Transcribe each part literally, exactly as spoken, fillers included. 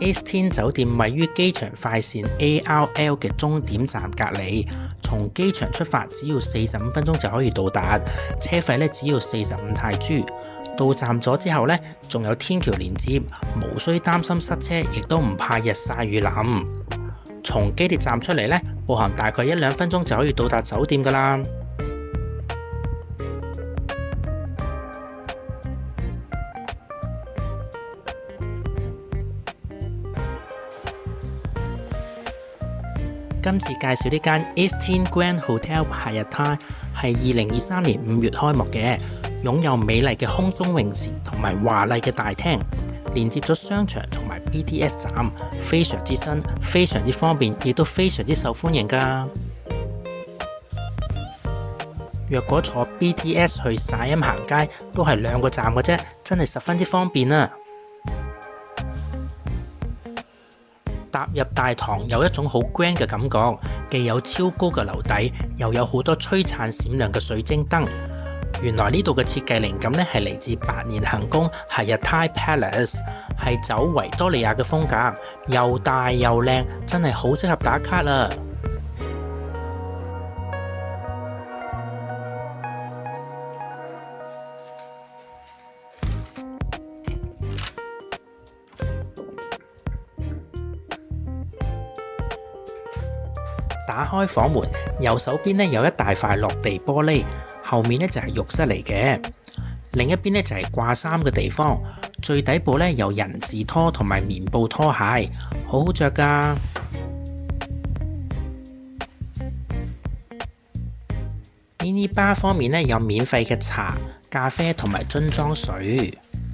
Ace Ten 酒店位於機場快線 A R L 嘅終點站隔離，從機場出發只要四十五分鐘就可以到達，車費咧只要四十五泰銖。到站咗之後咧，仲有天橋連接，無需擔心塞車，亦都唔怕日曬雨淋。從機鐵站出嚟咧，步行大概一兩分鐘就可以到達酒店㗎喇。今次介紹呢間 Ace Ten Grand Hotel 夏日灘係二零二三年五月開幕嘅，擁有美麗嘅空中泳池同埋華麗嘅大廳，連接咗商場同埋 B T S 站，非常之新，非常之方便，亦都非常之受歡迎㗎。若果坐 B T S 去曬音行街，都係兩個站嘅啫，真係十分之方便啊！踏入大堂有一種好 grand 嘅感覺，既有超高嘅樓底，又有好多璀璨閃亮嘅水晶燈。原來呢度嘅設計靈感咧係嚟自百年行宮夏日灘 Palace， 係走維多利亞嘅風格，又大又靚，真係好適合打卡啊！打開房門，右手邊咧有一大塊落地玻璃，後面咧就係浴室嚟嘅。另一邊咧就係掛衫嘅地方，最底部咧有人字拖同埋棉布拖鞋，好好着㗎。mini bar 方面咧有免費嘅茶、咖啡同埋樽裝水。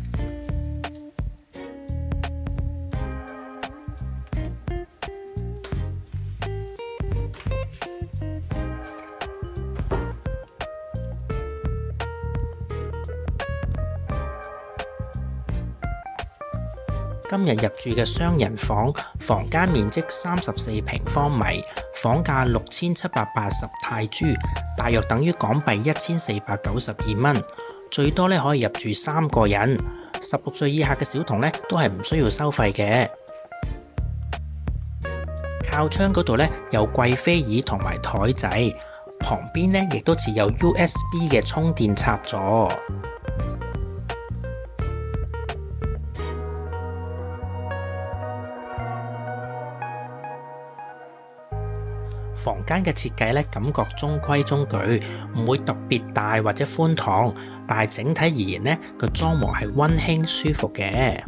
今日入住嘅雙人房，房間面積三十四平方米，房價六千七百八十泰銖，大約等於港幣一千四百九十二蚊。最多咧可以入住三個人，十六歲以下嘅小童咧都係唔需要收費嘅。靠窗嗰度咧有貴妃椅同埋台仔，旁邊咧亦都設有 U S B 嘅充電插座。房間嘅設計咧，感覺中規中矩，唔會特別大或者寬敞，但係整體而言咧，個裝潢係溫馨舒服嘅。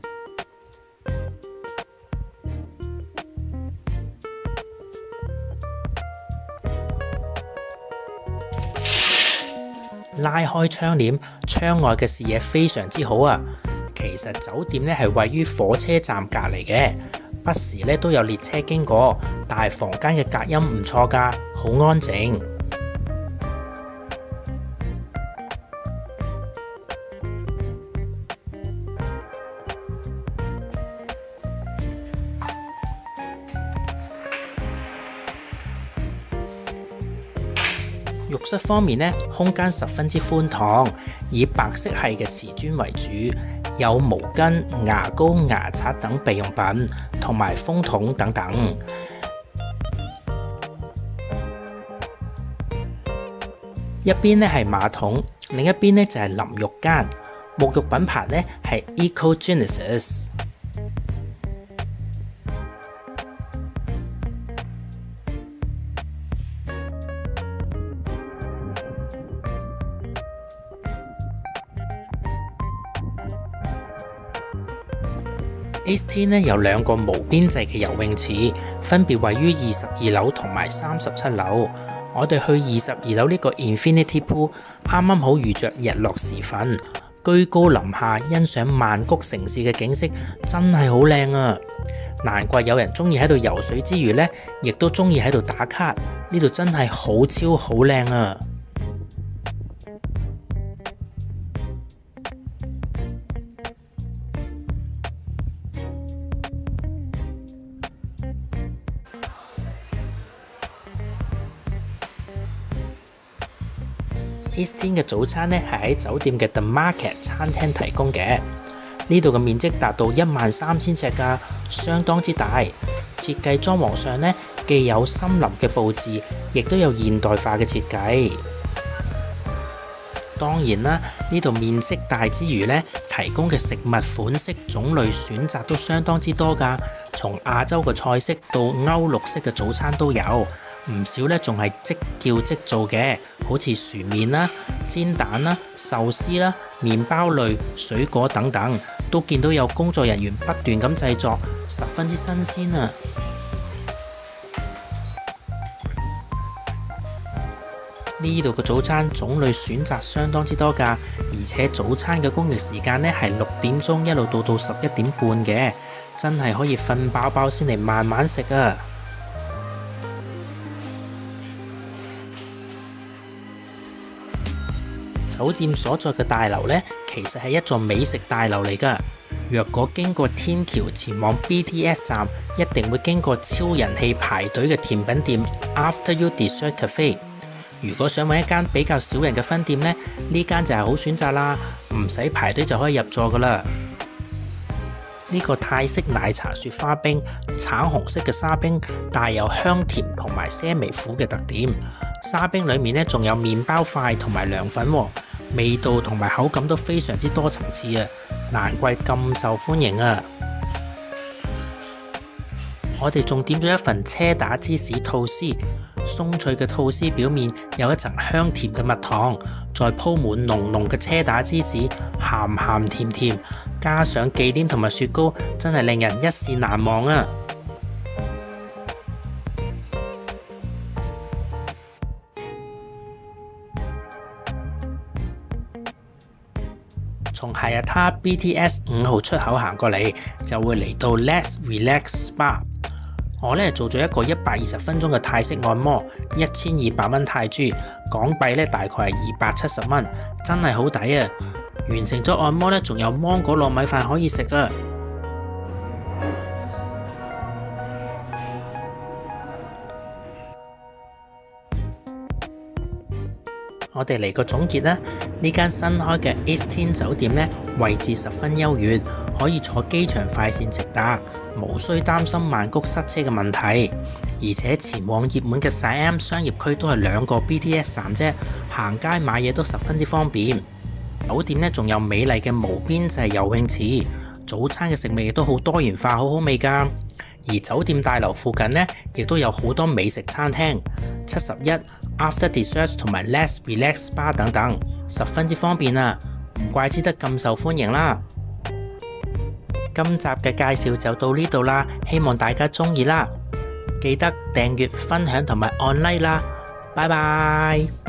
拉開窗簾，窗外嘅視野非常之好啊！其實酒店咧係位於火車站隔離嘅。不時咧都有列車經過，但係房間嘅隔音唔錯㗎，好安靜。浴室方面呢，空間十分之寬敞，以白色系嘅瓷磚為主。有毛巾、牙膏、牙刷等備用品，同埋風筒等等。一邊呢係馬桶，另一邊呢就係淋浴間。沐浴品牌呢係 Ecogenesis。Ace Ten 咧有兩個無邊際嘅游泳池，分別位於二十二樓同埋三十七樓。我哋去二十二樓呢個 Infinity Pool， 啱啱好遇着日落時分，居高臨下欣賞曼谷城市嘅景色，真係好靚啊！難怪有人中意喺度游水之餘呢，亦都中意喺度打卡。呢度真係好超好靚啊！Ace Ten嘅早餐咧係喺酒店嘅 The Market 餐廳提供嘅。 呢度嘅面積達到一萬三千尺㗎，相當之大。設計裝潢上呢，既有森林嘅佈置，亦都有現代化嘅設計。當然啦，呢度面積大之餘呢，提供嘅食物款式種類選擇都相當之多㗎。從亞洲嘅菜式到歐陸式嘅早餐都有，唔少呢仲係即叫即做嘅，好似薯麵啦、煎蛋啦、壽司啦、麵包類、水果等等，都見到有工作人員不斷咁製作，十分之新鮮啊！呢度嘅早餐種類選擇相當之多㗎，而且早餐嘅供應時間呢係六點鐘一路到到十一點半嘅，真係可以瞓飽飽先嚟慢慢食啊！酒店所在嘅大樓呢，其實係一座美食大樓嚟㗎。若果經過天橋前往 B T S 站，一定會經過超人氣排隊嘅甜品店 After You Dessert Cafe。如果想揾一間比較少人嘅分店呢，呢間就係好選擇啦，唔使排隊就可以入座噶啦。呢個泰式奶茶雪花冰，橙紅色嘅沙冰帶有香甜同埋些微苦嘅特點。沙冰裡面呢仲有麵包塊同埋涼粉，味道同埋口感都非常之多層次啊，難怪咁受歡迎啊！我哋仲點咗一份車打芝士吐司。鬆脆嘅吐司表面有一層香甜嘅蜜糖，再鋪滿濃濃嘅車打芝士，鹹鹹甜甜，加上忌廉同埋雪糕，真係令人一試難忘啊！從夏日他 B T S 五號出口行過嚟，就會嚟到 Let's Relax Spa。我呢做咗一個一百二十分鐘嘅泰式按摩，一千二百蚊泰銖，港幣呢大概係二百七十蚊，真係好抵啊！完成咗按摩呢，仲有芒果糯米飯可以食啊！我哋嚟個總結啦，呢間新開嘅 Eastine 酒店呢，位置十分優越，可以坐機場快線直達，無需擔心曼谷塞車嘅問題。而且前往熱門嘅 Siam 商業區都係兩個 B T S 站啫，行街買嘢都十分之方便。酒店呢仲有美麗嘅無邊際游泳池，早餐嘅食物亦都好多元化，好好味㗎。而酒店大樓附近呢，亦都有好多美食餐廳，七十一、After Dessert 同埋 Let's Relax Spa 等等，十分之方便啊！唔怪之得咁受歡迎啦。今集嘅介紹就到呢度啦，希望大家鍾意啦，記得訂閱、分享同埋按 like 啦，拜拜。